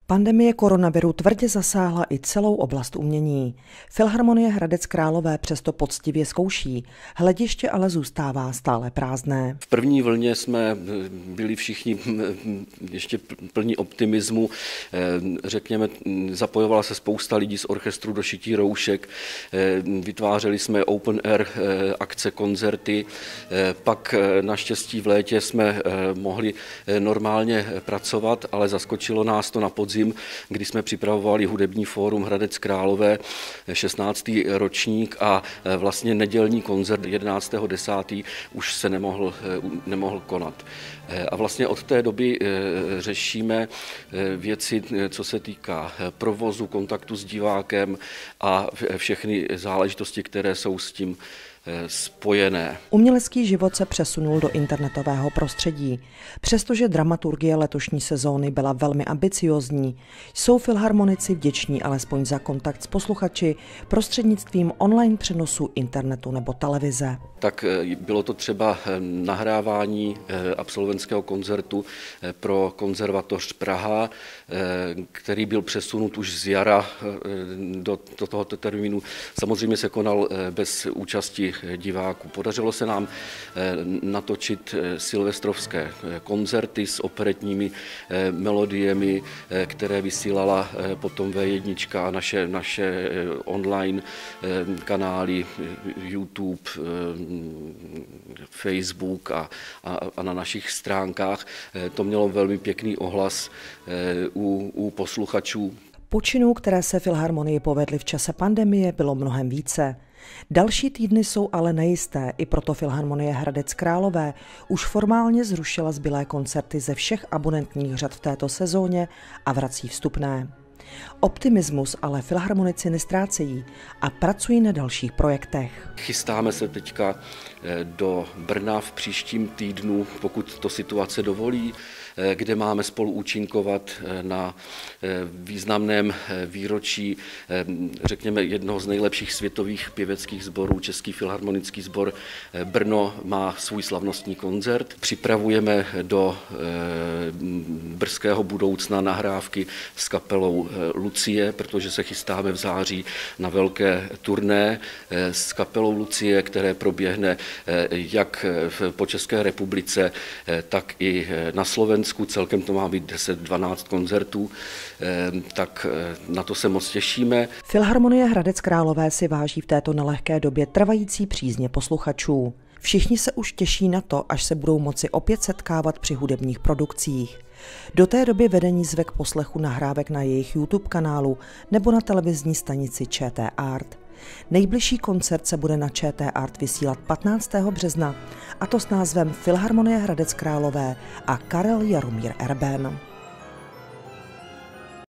Pandemie koronaviru tvrdě zasáhla i celou oblast umění. Filharmonie Hradec Králové přesto poctivě zkouší, hlediště ale zůstává stále prázdné. V první vlně jsme byli všichni ještě plní optimismu. Řekněme, zapojovala se spousta lidí z orchestru do šití roušek, vytvářeli jsme open air akce, koncerty, pak naštěstí v létě jsme mohli normálně pracovat, ale zaskočilo nás to na podzim, kdy jsme připravovali hudební fórum Hradec Králové, 16. ročník a vlastně nedělní koncert 11.10. už se nemohl konat. A vlastně od té doby řešíme věci, co se týká provozu, kontaktu s divákem a všechny záležitosti, které jsou s tím spojené. Umělecký život se přesunul do internetového prostředí. Přestože dramaturgie letošní sezóny byla velmi ambiciózní, jsou filharmonici vděční alespoň za kontakt s posluchači prostřednictvím online přenosu internetu nebo televize. Tak bylo to třeba nahrávání absolventského koncertu pro konzervatoř Praha, který byl přesunut už z jara do tohoto termínu. Samozřejmě se konal bez účasti diváků. Podařilo se nám natočit silvestrovské koncerty s operetními melodiemi, které vysílala potom V1 a naše online kanály YouTube, Facebook a na našich stránkách. To mělo velmi pěkný ohlas u posluchačů. Počinů, které se Filharmonii povedly v čase pandemie, bylo mnohem více. Další týdny jsou ale nejisté, i proto Filharmonie Hradec Králové už formálně zrušila zbylé koncerty ze všech abonentních řad v této sezóně a vrací vstupné. Optimismus ale filharmonici nestrácejí a pracují na dalších projektech. Chystáme se teďka do Brna v příštím týdnu, pokud to situace dovolí, kde máme spolu účinkovat na významném výročí, řekněme, jednoho z nejlepších světových pěveckých sborů. Český filharmonický sbor Brno má svůj slavnostní koncert. Připravujeme do brzkého budoucna nahrávky s kapelou Lucie, protože se chystáme v září na velké turné s kapelou Lucie, které proběhne jak po České republice, tak i na Slovensku. Celkem to má být 10-12 koncertů, tak na to se moc těšíme. Filharmonie Hradec Králové si váží v této nelehké době trvající přízně posluchačů. Všichni se už těší na to, až se budou moci opět setkávat při hudebních produkcích. Do té doby vedení zve k poslechu nahrávek na jejich YouTube kanálu nebo na televizní stanici ČT Art. Nejbližší koncert se bude na ČT Art vysílat 15. března, a to s názvem Filharmonie Hradec Králové a Karel Jaromír Erben.